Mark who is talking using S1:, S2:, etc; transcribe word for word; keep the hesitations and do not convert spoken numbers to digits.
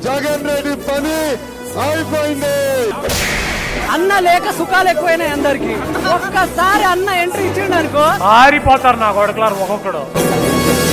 S1: జగన్ రెడ్డి పని అయిపోయింది.
S2: అన్న లేక సుఖాలు ఎక్కువైనాయి అందరికి. ఒక్కసారి అన్న ఎంట్రీ ఇచ్చిండు అనుకో
S3: ఆరిపోతారు నా కొడుకులారు ఒక్కొక్కడు.